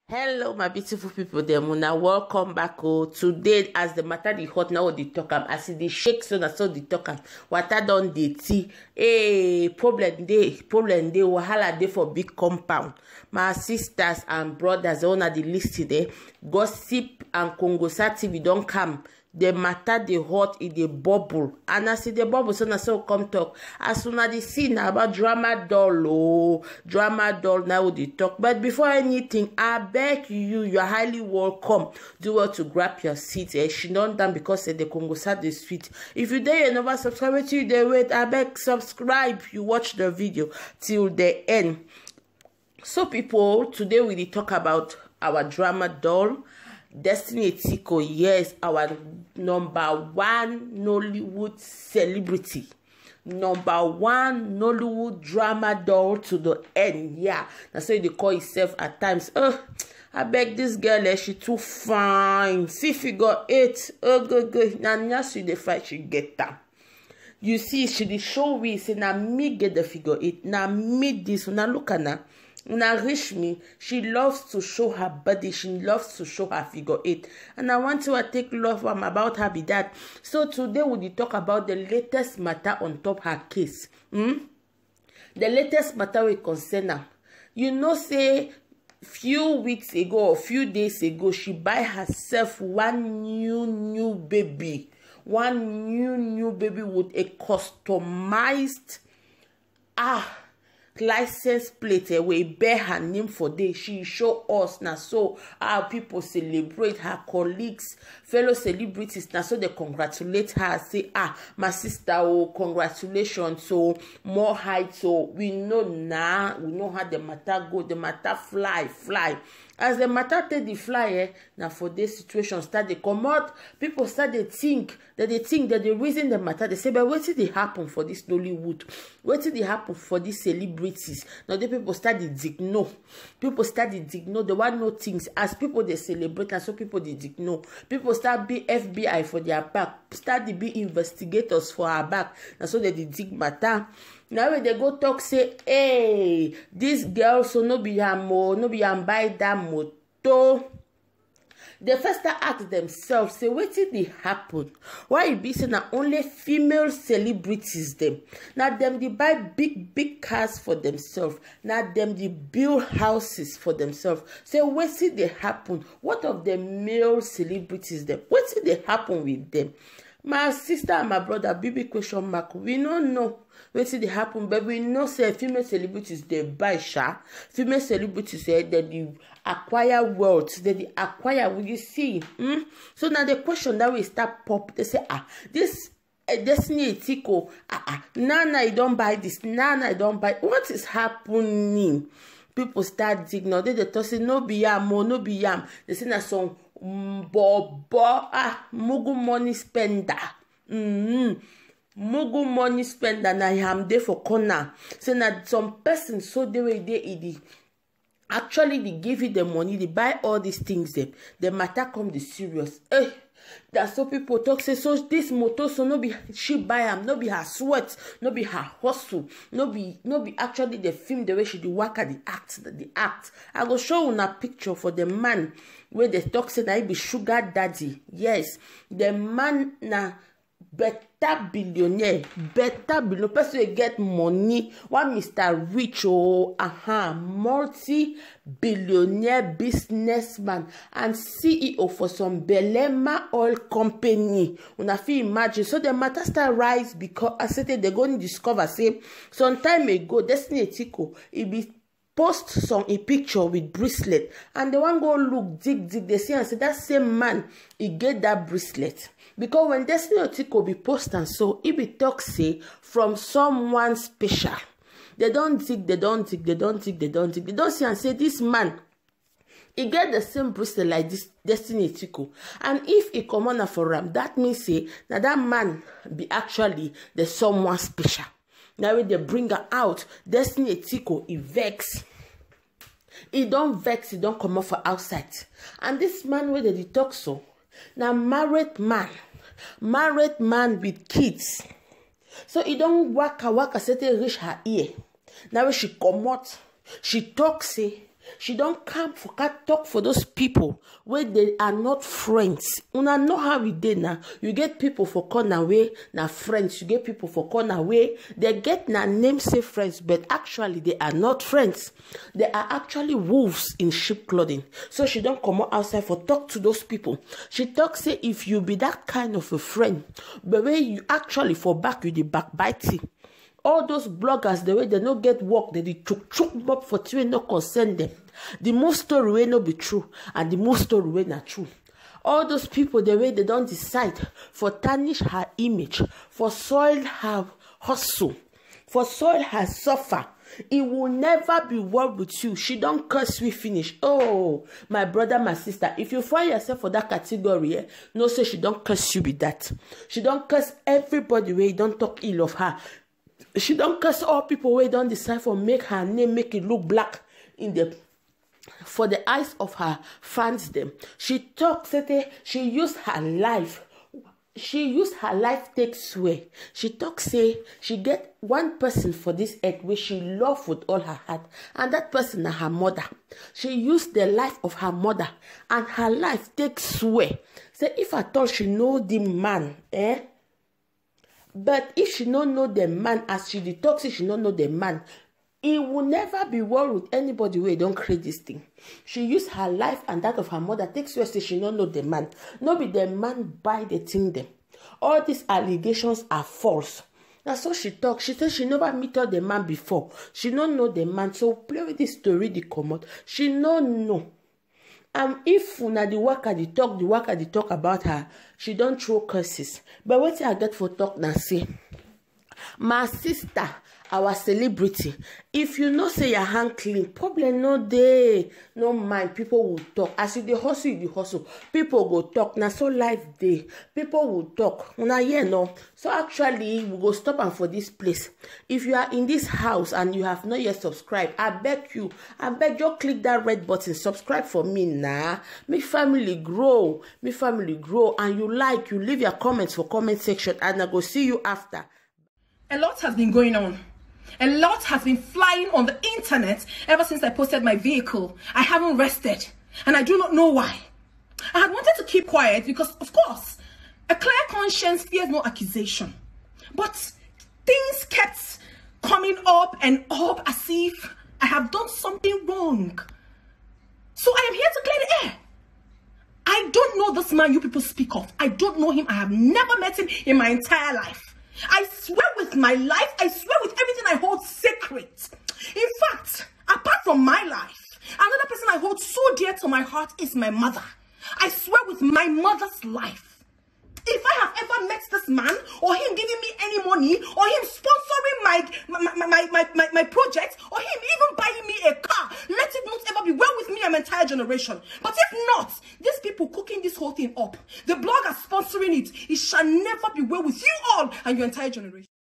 Hello, my beautiful people. Them una welcome back. Oh, today as the matter the hot now the talk am as the shake so na so the talk am. Water don dey tea. Hey, problem dey wahala dey for big compound. My sisters and brothers, all na the list there. Gossip and Kongosa TV don come. The matter the hot in the bubble, and as the bubble so na so come talk. As soon as the scene about drama doll, drama doll now they talk. But before anything, I beg you, you are highly welcome. Do well to grab your seat. She don't done because the Kongosa the sweet. If you dare never subscribe to you, they wait. I beg subscribe. You watch the video till the end. So people, today we talk about our drama doll. Destiny Etiko, yes, our #1 Nollywood celebrity, #1 Nollywood drama doll to the end. Yeah, that's why they call itself at times. I beg this girl, she too fine. See figure 8. Good. Now she the fight she get that. You see, she the show we say now me get the figure 8. Now me this. Now look at her. Now reach me, she loves to show her body, she loves to show her figure 8, and I want to take love about her be that. So today we talk about the latest matter on top her case. The latest matter we concern her. You know, say few weeks ago or few days ago, she buy herself one new baby, new baby with a customized license plate we bear her name for day. She show us now so how people celebrate her colleagues, fellow celebrities now so they congratulate her, say my sister, oh congratulations, so more height. So we know now, we know how the matter go, the matter fly. As the matter take the fly, now for this situation start they come out, people start they think that the reason the matter, they say, but what did they happen for this Nollywood? What did they happen for these celebrities? Now the people start to ignore. People start to ignore. They want no things. As people they celebrate, and so people they ignore. People start be FBI for their back. Start to be investigators for our back. And so they dig matter. Now when they go talk, say, hey, this girl so no be buy that motor. They first ask themselves, say, what did they happen? Why it be saying that only female celebrities them? Now them they buy big cars for themselves. Now them they build houses for themselves. Say, what did they happen? What of the male celebrities them? What did they happen with them? My sister and my brother, big question mark. We don't know what did they happen, but we know say female celebrities they buy female celebrities say that they acquire wealth, that they acquire. Will you see? So now the question that we start pop, they say this Destiny Etiko, Nana, I don't buy this. Nana, I don't buy. What is happening? People start digging. They talk say no be yam, no be yam. They say na some mugu money spender. Mugu money spender na am there for corner. Say na some person so they were there. Actually, they give you the money, they buy all these things. The matter come the serious. That's so people talk say so this motor so no be she buy am, no be her sweat, no be her hustle, no be actually the film the way she do work at the act. I go show you a picture for the man where they talk say that he be sugar daddy. Yes, the man na better billionaire person will get money. One Mr. Rich, multi-billionaire businessman and CEO for some Belema oil company. Una fit imagine. So the matter start rise because I said they go and discover say some time ago Destiny Etiko he be post some a picture with bracelet and the one go look dig they see and say that same man he get that bracelet. Because when Destiny Etiko be post and so, he be talk say from someone special. They don't dig. They don't see and say this man, he get the same bracelet like this Destiny Etiko. And if he come on for him, that means say now that man be actually the someone special. Now when they bring her out, Destiny Etiko, he vex. He don't vex, he don't come off for outside. And this man where they talk so, now married man with kids. So he don't waka say they reach her ear. Now when she come out, she talk say She don't come for cat talk for those people where they are not friends. Una know how we did now. You get people for corner way na friends. You get people for corner way they get na namesake friends, but actually they are not friends. They are actually wolves in sheep clothing. So she don't come outside for talk to those people. She talk say if you be that kind of a friend, but when you actually for back with the backbiting. All those bloggers, the way they no get work, they choke up for two no concern them. The most story will not be true, and the most story will not true. All those people, the way they don't decide for tarnish her image, for soil her hustle, for soil her suffer. It will never be well with you. She don't curse we finish. Oh, my brother, my sister, if you find yourself for that category, no say she don't curse you with that. She don't curse everybody where you don't talk ill of her. She don't curse all people where don't decide for make her name make it look black in the for the eyes of her fans them. She talks that she used her life. She used her life take swear. She talk say she get one person for this earth where she love with all her heart, and that person is her mother. She used the life of her mother and her life take swear. Say if I thought she know the man, but if she don't know the man, as she detoxes, she don't know the man, it will never be well with anybody where don't create this thing. She used her life and that of her mother. Takes you say she don't know the man. No be the man buy the thing them. All these allegations are false. That's what she talk. She said she never meet the man before. She don't know the man. So play with this story the come out. She don't know. If una the worker the talk about her, she don't throw curses. But what I get for talk now say, my sister, our celebrity, if you know say your hand clean, problem no day, no mind. People will talk. As you the hustle, people go talk. Now so life day, people will talk. Una yeah no. So actually we go stop and for this place. If you are in this house and you have not yet subscribed, I beg you click that red button, subscribe for me now. Make family grow, and you leave your comments for comment section, and I go see you after. A lot has been going on. A lot has been flying on the internet ever since I posted my vehicle. I haven't rested, and I do not know why. I had wanted to keep quiet because, of course, a clear conscience fears no accusation. But things kept coming up and up as if I have done something wrong. So I am here to clear the air. I don't know this man you people speak of. I don't know him. I have never met him in my entire life. I swear with my life, I swear with everything I hold sacred. In fact, apart from my life, another person I hold so dear to my heart is my mother. I swear with my mother's life. If I have ever met this man, or him giving me any money, or him sponsoring my project, or him even buying me a car, let it not ever be well with me and my entire generation. But if not, these people cooking this whole thing up, the bloggers sponsoring it, it shall never be well with you all and your entire generation.